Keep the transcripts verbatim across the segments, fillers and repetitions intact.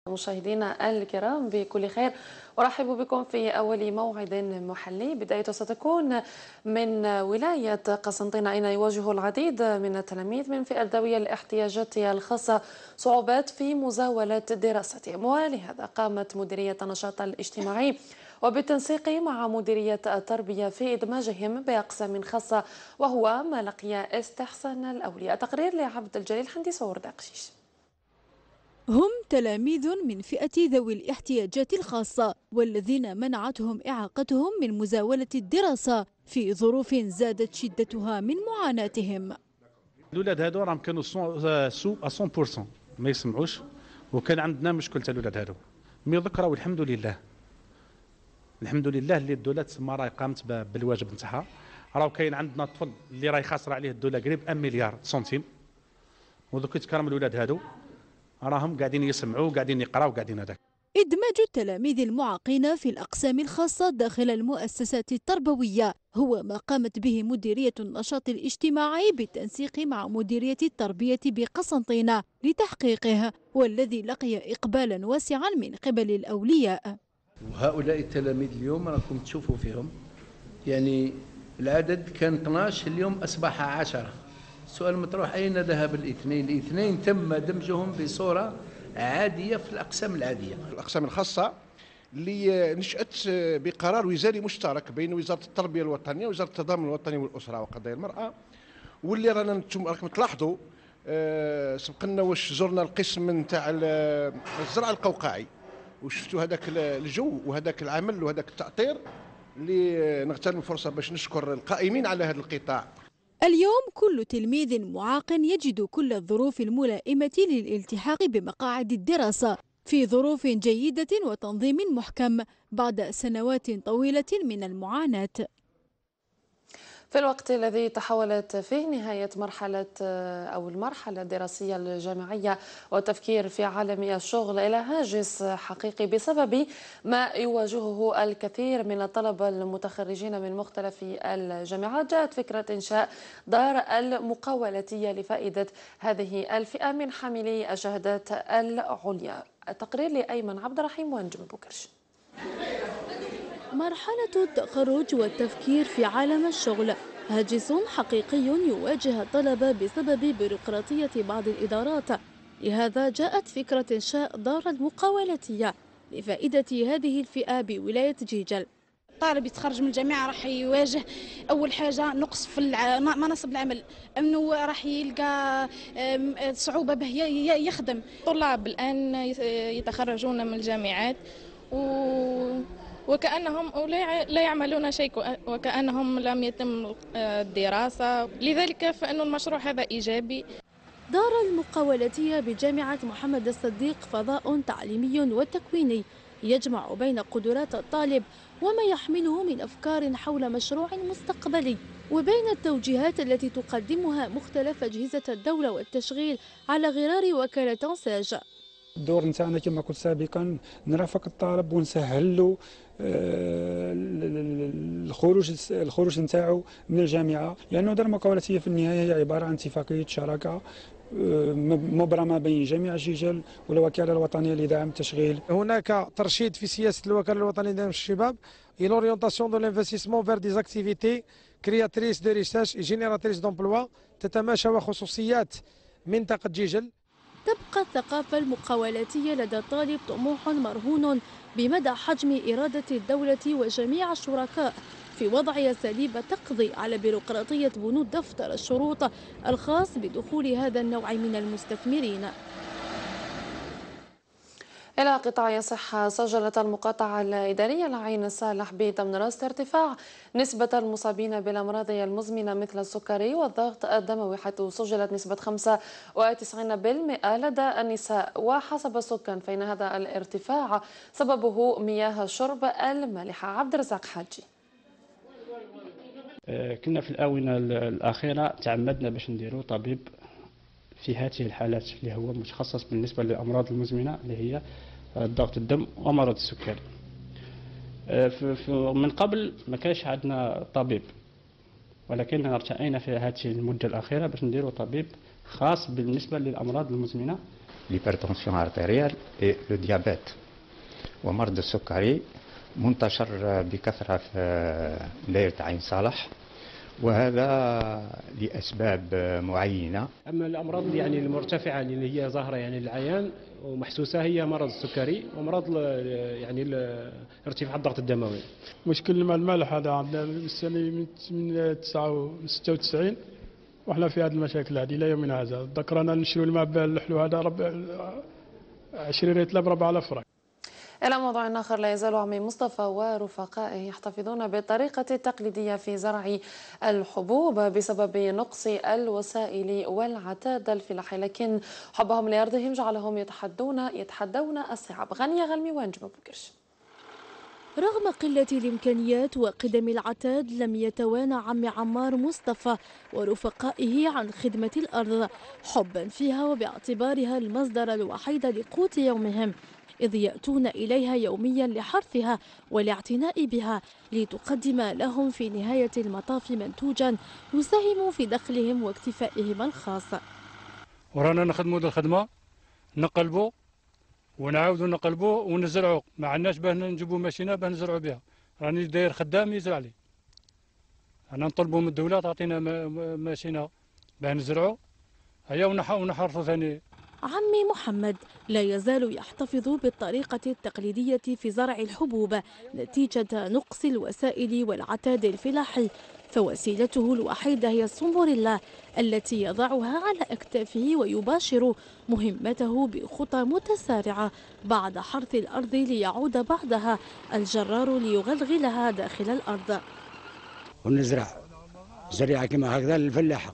مشاهدينا الكرام بكل خير، أرحب بكم في أول موعد محلي. بدايته ستكون من ولاية قسنطينة، أين يواجه العديد من التلاميذ من فئة ذوي الاحتياجات الخاصة صعوبات في مزاولة دراستهم، ولهذا قامت مديرية النشاط الاجتماعي وبالتنسيق مع مديرية التربية في إدماجهم بأقسام خاصة، وهو ما لقي استحسان الأولياء. تقرير لعبد الجليل حمدي صور داقشيش. هم تلاميذ من فئة ذوي الاحتياجات الخاصة والذين منعتهم إعاقتهم من مزاولة الدراسة في ظروف زادت شدتها من معاناتهم. الولاد هادو راهم كانوا سو مية بالمية ما يسمعوش، وكان عندنا مشكل تاع الولاد هادو. مي دوك راهو الحمد لله الحمد لله اللي الدوله تسمى راهي قامت بالواجب نتاعها. راهو كاين عندنا طفل اللي راهي خاسره عليه الدوله قريب واحد مليار سنتيم، ودوك يتكرم الولاد هادو راهم قاعدين يسمعوا وقاعدين يقراوا وقاعدين هذاك. إدماج التلاميذ المعاقين في الأقسام الخاصة داخل المؤسسات التربوية هو ما قامت به مديرية النشاط الاجتماعي بالتنسيق مع مديرية التربية بقسنطينة لتحقيقه، والذي لقي إقبالا واسعا من قبل الأولياء. وهؤلاء التلاميذ اليوم راكم تشوفوا فيهم، يعني العدد كان اثناش اليوم أصبح عشرة. السؤال مطروح أين ذهب الاثنين؟ الاثنين تم دمجهم بصورة عادية في الأقسام العادية. الأقسام الخاصة اللي نشأت بقرار وزاري مشترك بين وزارة التربية الوطنية ووزارة التضامن الوطني والأسرة وقضايا المرأة، واللي رانا نتم راكم تلاحظوا أه سبقنا واش زرنا القسم نتاع الزرع القوقعي وشفتوا هذاك الجو وهذاك العمل وهذاك التأطير، اللي نغتنم الفرصة باش نشكر القائمين على هذا القطاع. اليوم كل تلميذ معاق يجد كل الظروف الملائمة للالتحاق بمقاعد الدراسة في ظروف جيدة وتنظيم محكم بعد سنوات طويلة من المعاناة. في الوقت الذي تحولت فيه نهاية مرحلة أو المرحلة الدراسية الجامعية والتفكير في عالم الشغل إلى هاجس حقيقي بسبب ما يواجهه الكثير من الطلبة المتخرجين من مختلف الجامعات، جاءت فكرة إنشاء دار المقاولاتية لفائدة هذه الفئة من حاملي الشهادات العليا. التقرير لأيمن عبد الرحيم وانجم بوكرش. مرحلة التخرج والتفكير في عالم الشغل هاجس حقيقي يواجه الطلبة بسبب بيروقراطية بعض الإدارات، لهذا جاءت فكرة إنشاء دار المقاولاتية لفائدة هذه الفئة بولاية جيجل. الطالب يتخرج من الجامعة راح يواجه أول حاجة نقص في مناصب العمل، أنه راح يلقى صعوبة به يخدم. الطلاب الآن يتخرجون من الجامعات و وكأنهم لا يعملون شيء، وكأنهم لم يتم الدراسة، لذلك فإن المشروع هذا إيجابي. دار المقاولاتية بجامعة محمد الصديق فضاء تعليمي وتكويني يجمع بين قدرات الطالب وما يحمله من أفكار حول مشروع مستقبلي، وبين التوجيهات التي تقدمها مختلف أجهزة الدولة والتشغيل على غرار وكالة ساج. الدور نتاعنا كما قلت سابقا نرافق الطالب ونسهل له الخروج الخروج نتاعو من الجامعه، لانه دار المقاولاتيه في النهايه هي عباره عن اتفاقيه شراكه مبرمه بين جامعه جيجل والوكاله الوطنيه لدعم التشغيل. هناك ترشيد في سياسه الوكاله الوطنيه لدعم الشباب et l'orientation de l'investissement vers des activités créatrices de richesse et génératrices d'emploi تتماشى مع خصوصيات منطقه جيجل. تبقى الثقافة المقاولاتية لدى الطالب طموح مرهون بمدى حجم إرادة الدولة وجميع الشركاء في وضع أساليب تقضي على بيروقراطية بنود دفتر الشروط الخاص بدخول هذا النوع من المستثمرين. إلى قطاع الصحة، سجلت المقاطعة الإدارية لعين الصالح بدمنراست ارتفاع نسبة المصابين بالأمراض المزمنة مثل السكري والضغط الدموي، حيث سجلت نسبة خمسة وتسعين بالمئة لدى النساء. وحسب السكان فإن هذا الارتفاع سببه مياه الشرب المالحة. عبد الرزاق حاجي. كنا في الآونة الأخيرة تعمدنا باش نديروا طبيب في هذه الحالات اللي هو متخصص بالنسبة للأمراض المزمنة اللي هي ضغط الدم ومرض السكري. من قبل ما كانش عندنا طبيب، ولكن ارتئينا في هذه المدة الأخيرة باش نديروا طبيب خاص بالنسبة للأمراض المزمنة l'hypertension artérielle et le diabète. ومرض السكري منتشر بكثرة في دائرة عين صالح، وهذا لأسباب معينة. أما الأمراض يعني المرتفعة اللي هي ظاهرة يعني للعيان ومحسوسة هي مرض السكري ومرض يعني ارتفاع الضغط الدموي. مشكل الماء المالح هذا عندنا من السنة من ستة وتسعين وإحنا في هذه المشاكل هذه إلى يومنا هذا. ذكرنا نشري الماء بالحلو هذا ربع عشرين ريتل بربع آلاف فرنك. إلى موضوع آخر، لا يزال عمي مصطفى ورفقائه يحتفظون بالطريقة التقليدية في زرع الحبوب بسبب نقص الوسائل والعتاد الفلاحي، لكن حبهم لأرضهم جعلهم يتحدون يتحدون الصعاب. غنية غلمي وانجم بكرش. رغم قلة الإمكانيات وقدم العتاد لم يتوانى عم عمار مصطفى ورفقائه عن خدمة الأرض حبا فيها وباعتبارها المصدر الوحيد لقوت يومهم، إذ يأتون إليها يوميا لحرثها والاعتناء بها لتقدم لهم في نهاية المطاف منتوجا يساهم في دخلهم واكتفائهم الخاص. ورانا نخدموا ذا الخدمة، نقلبوا ونعاودوا نقلبوا ونزرعوا، ما عندناش باه نجيبوا ماشينه باه نزرعوا بها، راني داير خدام يزرع لي. انا نطلبوا من الدولة تعطينا ماشينه باه نزرعوا، هيا ونحرثوا ثاني. عمي محمد لا يزال يحتفظ بالطريقة التقليدية في زرع الحبوب نتيجة نقص الوسائل والعتاد الفلاحي، فوسيلته الوحيدة هي الصنبوريلا التي يضعها على أكتافه ويباشر مهمته بخطى متسارعة بعد حرث الأرض ليعود بعدها الجرار ليغلغلها داخل الأرض. ونزرع زريعة كما هكذا للفلاحة،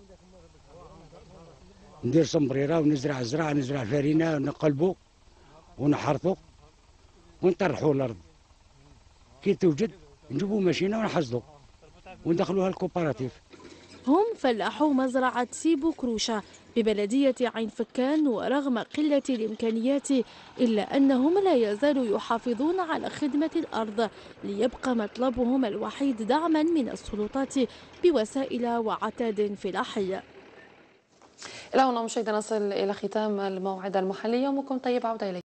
ندير صنبريرة ونزرع الزرع، نزرع الفارينة ونقلبو ونحرثو ونطرحو الأرض، كي توجد نجيبو ماشينة ونحصدو وندخلوها الكوباراتيف. هم فلاحو مزرعة سيبو كروشة ببلدية عين فكان، ورغم قلة الإمكانيات إلا أنهم لا يزالوا يحافظون على خدمة الأرض ليبقى مطلبهم الوحيد دعما من السلطات بوسائل وعتاد فلاحي. إلى هنا مشاهدينا نصل إلى ختام الموعد المحلي. يومكم طيب، عودة إليكم.